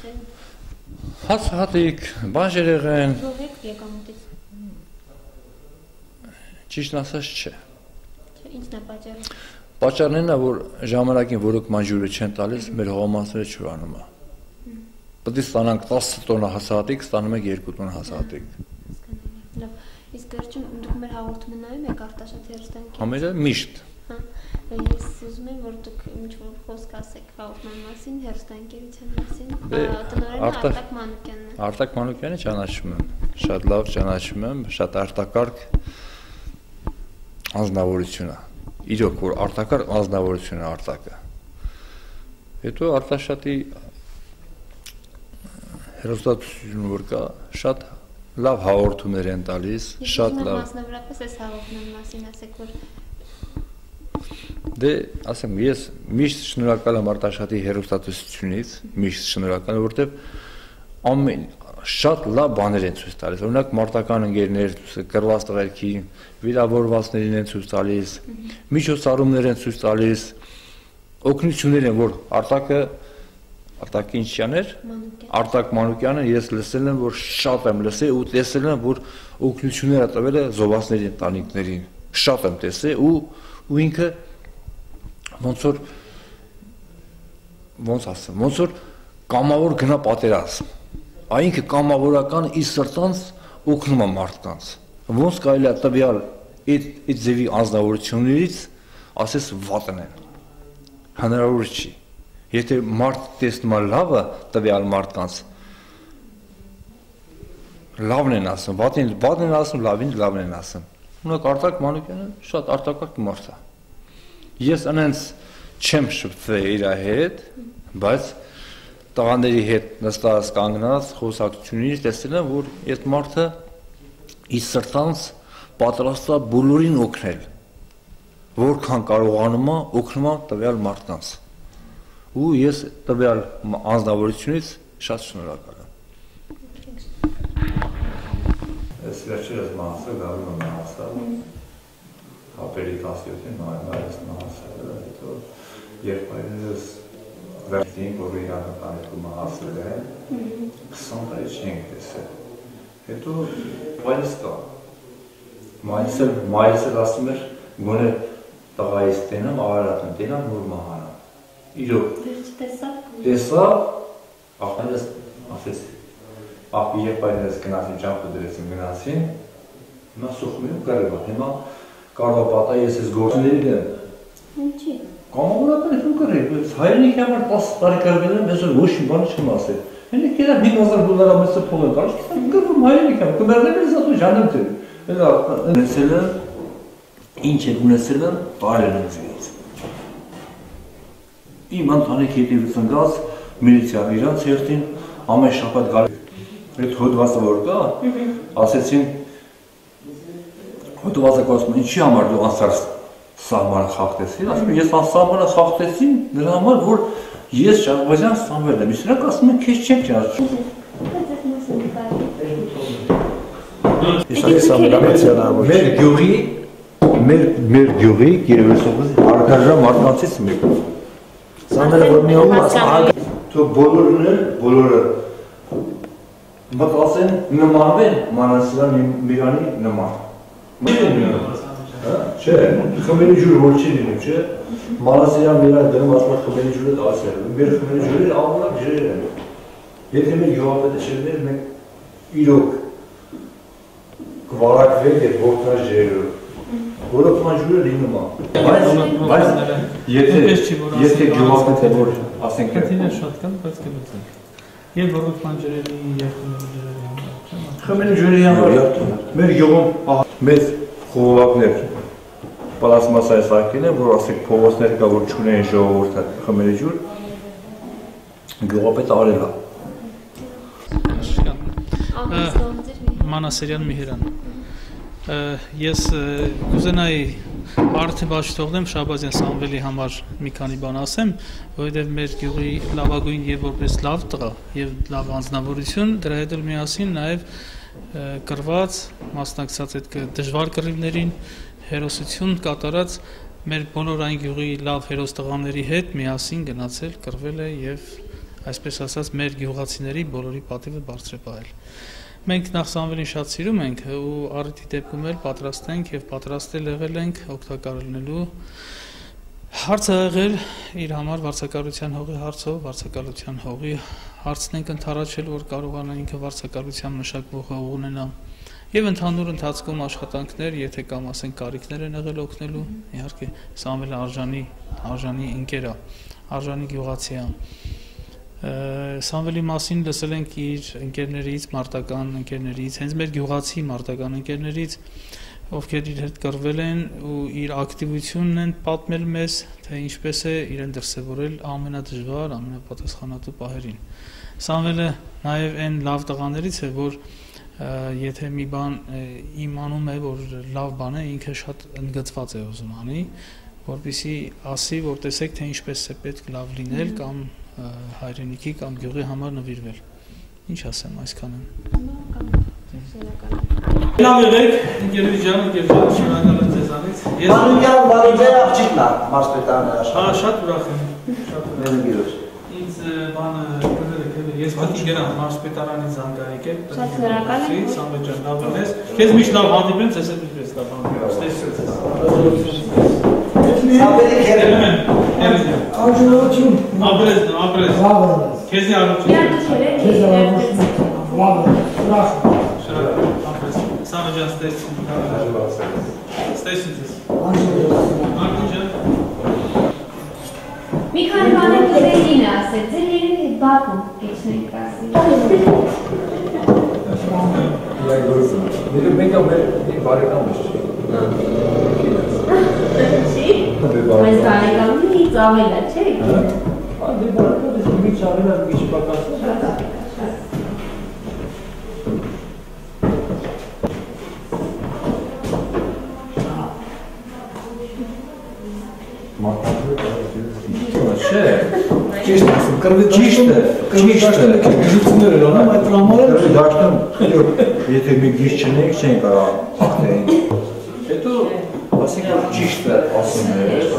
Հացահատիկ, բանջերեղեն, Զոհեք եկամուտից։ ճիշտ ասած չէ։ Ինչն է պատճառը։ Պատճառն է, որ ժամանակին որոք մանջուրը չեն տալիս, մեր հողամասները չուրանում է։ Պետք է ստանանք 10 տոննա հացահատիկ, ստանում ենք 2 տոննա հացահատիկ։ Լավ, իսկ վերջում դուք մեր հաղորդումը նայում եք Արտաշատ հեռուստաընկերության։ Համարյա միշտ։ Ես ուզում եմ, որ դուք ինչ-որ խոսք ասեք հաղորդման մասին, հեռուստաընկերության մասին։ Տնօրենը Արտակ Մանուկյանն է։ Արտակ Մանուկյանը ճանաչում եմ, շատ լավ ճանաչում եմ, շատ արտակարգ անձնավորություն է։ Իրոք որ արտակարգ անձնավորություն է Արտակը։ Հետո Արտաշատի հեռուստատեսությունը որ կա, շատ լավ հաղորդումներ են տալիս, շատ լավ։ Մասնավորապես այս հաղորդման մասին ասեք, որ Դե, ասեմ, ես միշտ շնորհակալ եմ Արտաշատի հեռուստատեսությունից, միշտ շնորհակալ, որտեղ շատ լավ բաներ են ցույց տալիս։ Օրինակ մարտական ընկերներ, կռված տղերքի, վիրավորվածներին են ցույց տալիս, միջոցառումներ են ցույց տալիս, օգնություններ են, որ Արտակը ինչյան էր, Արտակ Մանուկյանը ես լսել եմ, որ շատ եմ լսել ու տեսել եմ, որ օգնություններ է տվել է զոհվածների ընտանիքներին, շատ եմ տեսել ու ինքը ոնց որ կամավոր գնա պատերազմ, այնքը կամավորական իր սրտանց օգնում է մարդկանց, ոնց կարելի է տվյալ այդ ձևի անձնավորություններից ասես վատն են, հնարավոր չի, եթե մարդ տեսնում է լավը տվյալ մարդկանց, լավն են ասում, վատն են ասում, լավն են ասում, ունակ Արտակ Մանուկյանը շատ արտակարգ մարդ է, ես անենց չեմ շփվել իր հետ, բայց տղաների հետ նստած կանգնած խոսակցությունից տեսել եմ, որ այդ մարդը իր սրտանց պատրաստ է բոլորին օգնել, որքան կարողանում է օգնում է տվյալ մարդկանց, ու ես տվյալ անձնավորությունից շատ շնորհակալ եմ։ Ես վերջերս մահացել, գալու եմ մահացել, հապերի 17-ին նայես մահացել, հետո երբ այլևս վերջին, որ իրական տանիքում մահացել են, 20 տարի չենք տեսել, հետո մայրս կա, մայրս էլ ասում էր, գոնե տղայիս տենամ, ավարատն տենամ, որ մահանամ, իրոք, տեսա, աղներս ասեց, աղբի երբ այլևս գնացին, ճամպը դրեցին գնացին, հիմա սոխում եմ կարևա, հիմա կարող պատա ես ես գործների դեմ։ Ինչի։ Կամավորական եմ կրել, հայրենիքի համար 10 տարի կարվել եմ, ես ոչ մի բան չեմ ասել։ Հենեք երավ $5,000 ամեսը փող եմ կարել, կրվում հայրենիքի համար, կմերնեմ ես ատու ժանեմ տեր։ Ունեցել եմ, ինչ է ունեցել եմ, տարել եմ ձեից։ Իմ ընտանիք հետևից ընկած, միլիցիան իրանց երթին, ամեն շաբաթ գալի։ Այդ հոդվածը որ կա, ասեցին հոդվածը կասում, ինչի համար դու անսար սահմանը խախտեցին, ասում ես սահմանը խախտեցին նրա համար, որ ես Շահբազյան Սամվելն եմ, իսկ նրանք ասում են քեզ չեմ ճանաչում։ Մեր գյուղի գերվեսողыз արգարժան մարդկանցից մեկը։ Սամվելը որ մի օգում ասում, բոլորը մտածեն նմանվեն Մանասիրան Միրանի նման։ Չէ, խմելի ջուր որ չի լինում, չէ, Մանասիրան Միրան դնում ասում է խմելի ջուրը դասել, մեր խմելի ջուրերը ամենակ ջրեր են, եթե մեր գյուղապետը չլներ, մենք իրոք կվարակվենք այդ որդնած ջրերով, որովքան ջուրը լինում է, բայց եթե գյուղապետը որ ասենք Եվ որովքան ջրերի և խմելի ջրերի համար։ Խմելի ջրերի համար, մեր գյուղում մեծ խողովակներ պլաստմասայի սարքին են, որ ասեք փողոցներ կա, որ չունեն ժողովուրդը խմելի ջուր, գյուղապետը արել է։ Մանասիրյան Միհիրան։ Ես կուզենայի արդի բաչ թողնեմ Շահբազյան Սամվելի համար մի քանի բան ասեմ, որովհետև մեր գյուղի լավագույն եւ որպես լավ տղա եւ լավ անձնավորություն, դրա հետ էլ միասին նաեւ կրված, մասնակցած այդ դժվար կռիվներին հերոսություն կատարած մեր բոլոր այն գյուղի լավ հերոս տղաների հետ միասին գնացել, կռվել է եւ այսպես ասած մեր գյուղացիների բոլորի պատիվը բարձր է պահել։ Մենք նախ Սամվելին շատ սիրում ենք ու առիթի դեպքում էլ պատրաստ ենք եւ պատրաստել եղել ենք օգտակար լինելու հարց ա եղել իր համար վարձակալության հողի հարցով, վարձակալության հողի հարցն ենք ընդառաջել, որ կարողանա ինքը վարձակալության մշակվող հող ունենա եւ ընդհանուր ընթացքում աշխատանքներ, եթե կամ ասենք կարիքներ են եղել օգնելու, իհարկե Սամվելը արժանի ընկեր է, արժանի գյուղացի է։ Սամվելի մասին լսել ենք իր ընկերներից, մարտական ընկերներից, հենց մեր գյուղացի մարտական ընկերներից, ովքեր իր հետ կռվել են ու իր ակտիվությունն են պատմել մեզ, թե ինչպես է իրեն դրսևորել ամենադժվար, ամենապատասխանատու պահերին։ Սամվելը նաև այն լավ տղաներից է, որ եթե մի բան իմանում է, որ լավ բան է, ինքը շատ ընդգծված է ուզում անի, որպեսզի ասի, որ տեսեք, թե ինչպես է պետք լավ լինել կամ հայրենիքի կամ գյուղի համար նվիրվել։ Ինչ ասեմ այսքանը։ Լավ եղեք, ընկերուհի ջան, շնորհակալ եմ ձեզանից։ Մանուկյան աղջիկն է մարզպետարանի աշխարհ։ Հա, շատ ուրախ եմ։ Մեր ընկերոջ։ Ինձ բանը ես մտի գնամ մարզպետարանի զանգահարիկ եմ։ Շատ շնորհակալ եմ։ Սամվել ջան, լավ եղես։ Քեզ միշտ լավ հանդիպեմ, ցես էլ ինչպես լավ հանդիպեմ։ Սամվելի քերեմ։ Աջուրություն։ Ապրես։ Քեզնի առողջություն։ Քեզ առողջություն։ Լավ, ուրախ։ Շնորհակալ ապրես։ Սամվել ջան, ստեսություն։ Մարտին ջան։ Մի քանի բաներ կուզեին ասել, ձեր երևի հետ բակում կեչնենք ասել։ Մենք ամեն բարեկամ ես չի։ Այս բարեկամից ավել է, չէ՞։ Դե բարեկամ ես մի չարել եմ մի չպակասել։ Չէ, ճիշտ ասում, կրվի դաշտել եք գիժություններ են անում, այդ ռամարել կրվի դաշտում, եթե մի գիժ չնեիք, չեն կարող աղթեին։ Հետո, ասենք, ճիշտ է ասում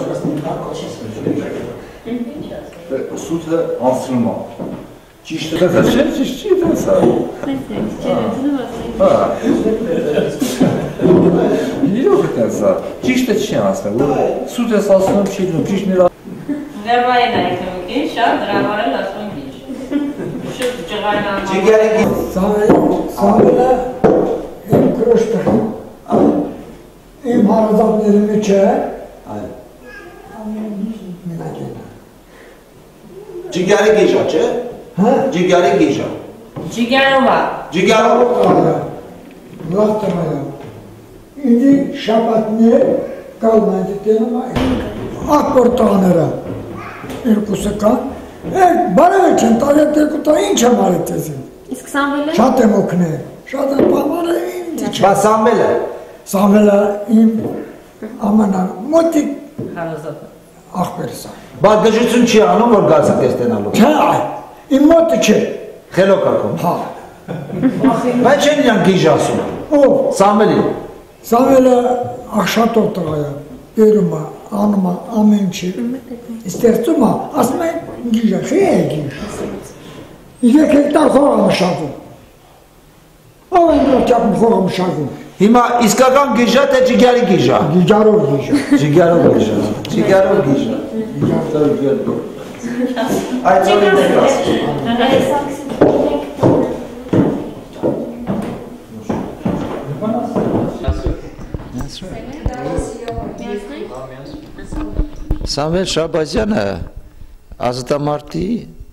է, սութը անցնում է, ճիշտ է, չէ, ճիշտ չի դեսա։ Իրոք է դեսա, ճիշտ է չի անցնում, սութ ես ասում, չի դնում, ճիշտ նրա Վերվային այդքին շատ դրավարել ասում գիչ։ Շուտ ջղայնան։ Ջիգարի Սամվելը իմ կրոշտը իմ հարազատների մեջ է Ջիգարի գիժա, չէ։ Հա։ Ջիգարի գիժա։ Ջիգարովա։ Ջիգարով լավ տղայա ինձ շաբաթներ կալում են դիտենում ակոր տղաները երկուսը կան բարև չեն տարի երկու տա ինչ եմ արել տեզին Իսկ Սամվելը։ շատ եմ օգնել շատ եմ պահմարը ինձ չէ Բա Սամվելը։ Սամվելը իմ ամենամոտիկ Հարազատ։ աղբերս է Բա դժություն չի անում, որ գազը տեսնելու։ չէ իմ մոտը չէ Խելոք ակում։ հա Բայց չեն իրան գիժ ասում։ ով Սամվելի։ Սամվելը աղշատով տղայա բերում է անում է ամեն ինչի ստեղծում է ասում է գիժա խի է գիժ 3 հեկտար խող է մշակում ով են ռոճապում խող է մշակում Հիմա իսկական գիժա թե ջիգարի գիժա։ գիջարով գիժա Ջիգարով գիժա։ Ջիգարով գիժա։ Այդ ծորի դեպս։ Սամվել Շաբազյանը ազատամարտի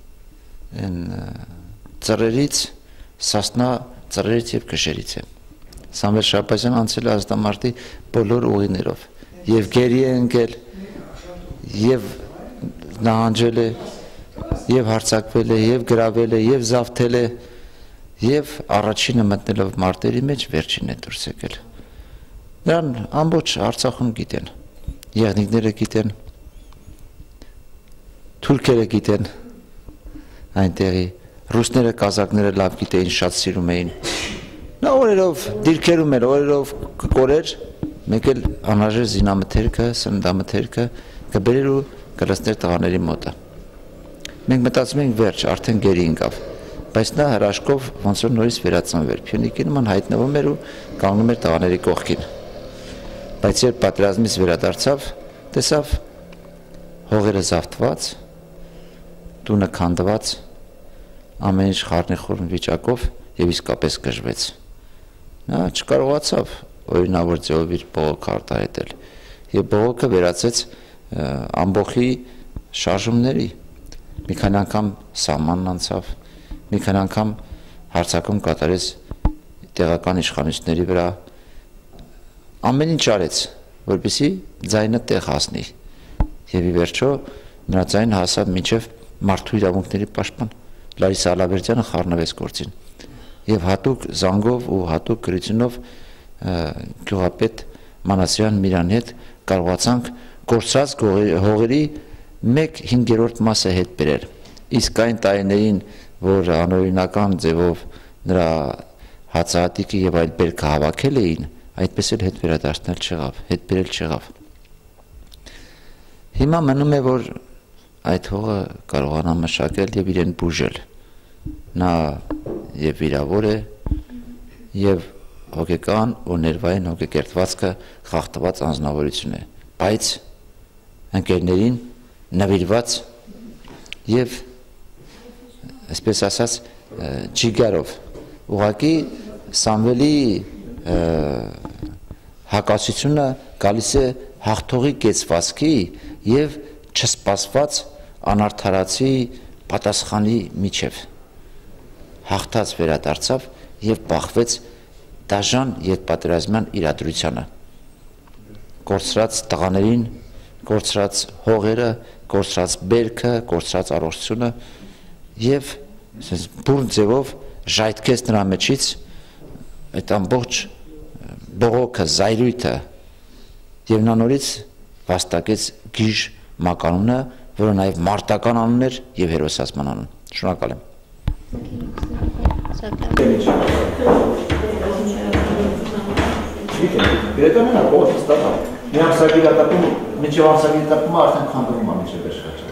ծռերից, Սասնա ծռերից և կշերից է։ Սամվել Շաբազյանը անցել է ազատամարտի բոլոր ուղիներով, և գերի է ընկել, և նահանջել է, և հարձակվել է, և գրավել է, և զավթել է, և առաջինը մտնելով մարտերի մեջ վերջին է դուրս եկել։ Նրան ամբողջ Արցախում գիտեն, եղնիկները գիտեն, թուրքերը գիտեն այնտեղի, ռուսները, կազակները լավ գիտեին, շատ սիրում էին։ Նա օրերով դիրքերում էր, օրերով կորեր, մեկ էլ անհրաժեշտ զինամթերքը, սննդամթերքը կբերեր ու կլցներ տղաների մոտը։ Մենք մտածում ենք վերջ, արդեն գերի ընկավ, բայց նա հրաշքով ոնց որ նորից վերածնվեր, Փյունիկի նման հայտնվում էր ու կանգնում էր տղաների կողքին, բայց երբ պատերազմից վերադարձավ, տեսավ հողերը զավթված, տունը քանդված, ամեն ինչ խառնիխուռն վիճակով եւ իսկապես գժվեց։ Նա չկարողացավ օրինավոր ձևով իր բողոքը արտահայտել եւ բողոքը վերածեց ամբողջի շարժումների։ Մի քանի անգամ սահմանն անցավ, մի քանի անգամ հարձակում կատարեց տեղական իշխանությունների վրա, ամեն ինչ արեց, որպեսզի ձայնը տեղ հասնի եւ ի վերջո նրա ձայնը հասավ մինչև մարդու իրավունքների պաշտպան Լարիսա Ալավերդյանը խառնվեց գործին եւ հատուկ զանգով ու հատուկ գրությունով գյուղապետ Մանասյան Միրանի հետ կարողացանք կորցրած հողերի 1/5 մասը հետ բերել, իսկ այն տարիներին, որ անօրինական ձևով նրա հացահատիկը եւ այլ բերքը հավաքել էին, այդպես էլ հետ վերադարձնել չեղավ, հետ բերել չեղավ։ Հիմա մնում է, որ այդ հողը կարողանա մշակել եւ իրեն բուժել։ Նա եւ վիրավոր է եւ հոգեկան ու ներվային հոգեկերտվածքը խախտված անձնավորություն է, բայց ընկերներին նվիրված եւ այսպես ասած ջիգարով ուղղակի Սամվելի հակասությունը գալիս է հաղթողի կեցվածքի եւ չսպասված անարդարացի պատասխանի միջև հաղթած վերադարձավ եւ բախվեց դաժան ետպատերազմյան իրադրությանը, կորցրած տղաներին, կորցրած հողերը, կորցրած բերքը, կորցրած առողջությունը եւ բուրն ձևով ժայթքեց նրա մեջից այդ ամբողջ բողոքը, զայրույթը եւ նա նորից վաստակեց գիժ մականունը, որը նաեւ մարտական անուն էր եւ հերոսացման անուն։ Շնորհակալ եմ։ Գրետամենը կողոց ստատա։ Մի ամսագիրատապում, միջև ամսագիրատապումը արդեն քանդվում է միջև վերջացել։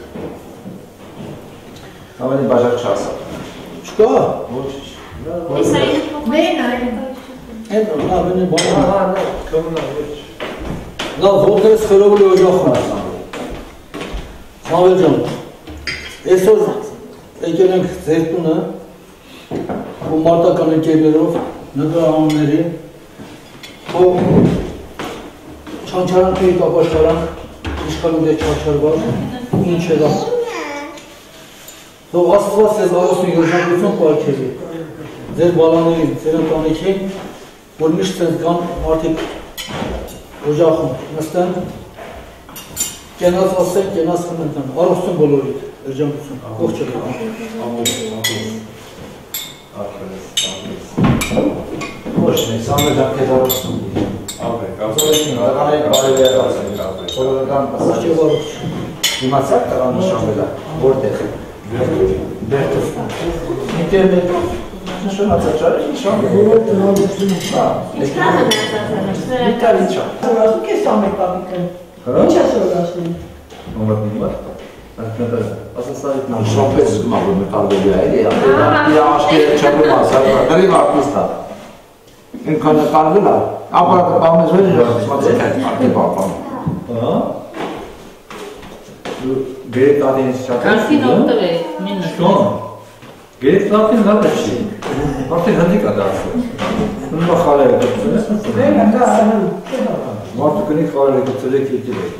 Ավելի բաժակ չասա։ Չկա։ Ոչ։ Մեն այն։ Այդ լավն է բան։ Լավ, ողերս խորովի օջախում է։ Խավեր ջան։ Այսօր եկել ենք ձեր տունը ու մարտական ընկերներով նկարահանումների ու չանչարանքի կապաշարան իշխանում դե չանչարված ինչ եղա թող աստված ձեզ առոսնի երջանկություն պարգևի ձեր բալաներին, ձեր ընտանիքին որ միշտ ձեզ կան մարդիկ օջախում նստեն կենաց ասեն, կենաց խմենտան առողջություն բոլորիդ երջանկություն ողջ եղեք Ոչ, սամը դեպքեր առողջություն Աբե, կապսոլեցին, տղաների բարևի առասեն կապել Բոլորական պասաճ Իմացակ տղան նշանվելա, որտեղ Բերտով Ինտերնետ Նշանացաճարը նշան Բոլոր տնալություն Ինչքան են ասացանը Մի տարի չա Ասում կես ամեկ պապիկը Ինչ ասոր ասում Նոմրդ նիմար Ասասարիտ Շոպես զգմավ որ մեկալվելի է Իր աշկերը չարում ասա Գրիվ արտիստ է Ինքան նկարվել է ապարատը պամեզ վեր է սմացեք այդ մարդի պապան Գերեկ տատին շատ Կարսին ոտով է մինը Շոն Գերեկ տատին լավ է չի Մարդին հնդիկ է դարձել Նմա խալերը կպցել Մարդու կնի խալերը կպցել եք եկել է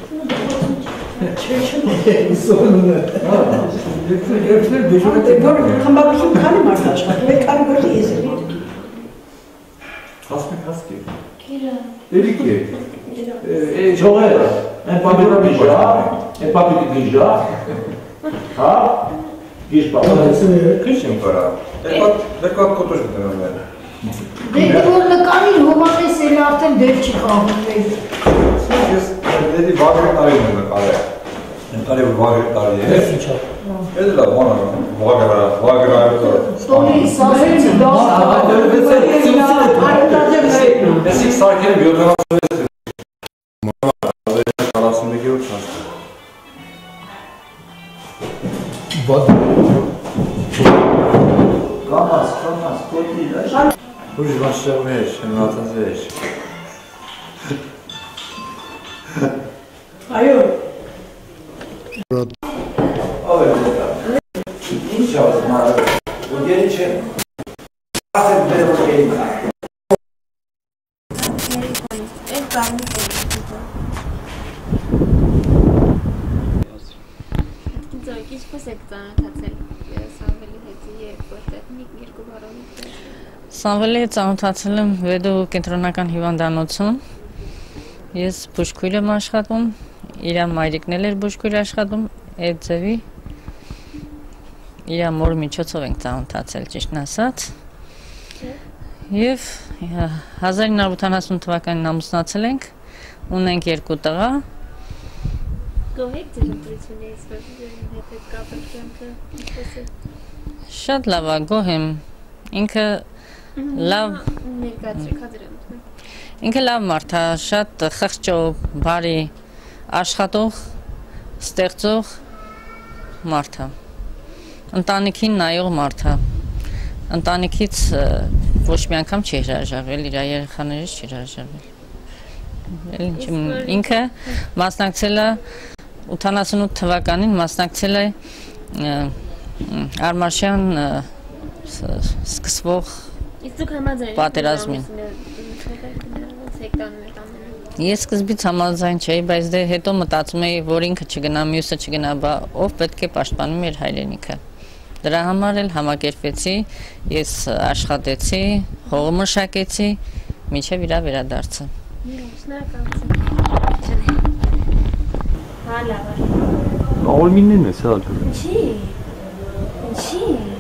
Սոնում է Երբներ դեժորը Խմբակություն քանի մարդ աշխատում է, քանի գործի ես է Հասմեք հասկի Կիրա Էրիք է Չողերը Են պապիկը գիժա Են պապիկը գիժա Հա Գիժ պապիկը Քիչ եմ կարա Դեկատ կոտոշ գտնեմ են Դեպի որ նկարին հոմանես էլ արդեն դեր չի խաղում Ես դեպի վագր տարին եմ նկարել Նկարի որ վագր տարի է Ես ինչա Էդ լավ բանը վագր Ստորի սասեցի Ես իք սարքել եմ 76 41-ով չաստ Kalmaz. Çok iyi. Uç başlayalım eş. Anlatası eş. Hayır. İnç ağzım abi. Bu gelince artık benim o gelin. Ինչպես եք ծանոթացել Սամվելի հետ եւ որտեղ երկու բարոնիկ։ Սամվելի հետ ծանոթացել եմ Վեդո կենտրոնական հիվանդանոցում։ Ես բուժքույր եմ աշխատում, իր մայրիկն էլ էր բուժքույր աշխատում, այդ ձևի իր մոր միջոցով ենք ծանոթացել, ճիշտն ասած։ Եվ 1980 թվականին ամուսնացել ենք, ունենք 2 տղա։ Գոհ եք ձեր ընտրությունից, որ հետ կապել կյանքը ինչպես է։ Շատ լավ է, գոհ եմ։ Ինքը լավ Ինքը լավ մարդ է, շատ խղճով, բարի, աշխատող, ստեղծող մարդ է։ Ընտանիքին նայող մարդ է։ Ընտանիքից ոչ մի անգամ չի հրաժարվել, իր երեխաներից չի հրաժարվել։ Ինքը մասնակցել է 88 թվականին մասնակցել է Արմաշյան սկսվող պատերազմին։ Ես սկզբից համաձայն չէի, բայց դե հետո մտածում էի, որ ինքը չգնա, մյուսը չգնա, բա ով պետք է պաշտպանում իր հայրենիքը։ Դրա համար էլ համակերպվեցի, ես աշխատեցի, հողը մշակեցի, մինչև իր վերադարձը։ Հալա։ Olmin'in mesela. Ինչի։